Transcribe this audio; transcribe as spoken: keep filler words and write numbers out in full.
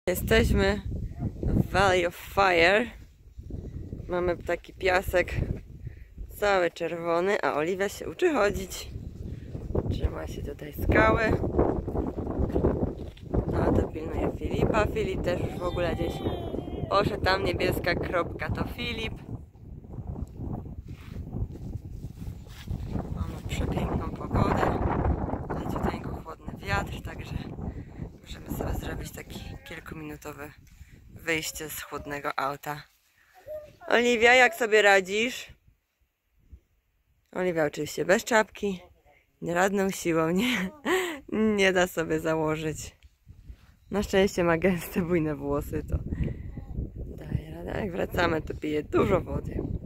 Jesteśmy w Valley of Fire. Mamy taki piasek cały czerwony, a Oliwia się uczy chodzić. Trzyma się tutaj skały. Tata pilnuje Filipa. Filip też już w ogóle gdzieś poszedł. Tam niebieska kropka to Filip. Mamy przepiękną pogodę. Leciuteńko chłodny wiatr, także możemy sobie zrobić taki kilkuminutowe wyjście z chłodnego auta. Oliwia, jak sobie radzisz? Oliwia oczywiście bez czapki. Żadną siłą nie, nie da sobie założyć. Na szczęście ma gęste, bujne włosy, to daje radę. Jak wracamy, to pije dużo wody.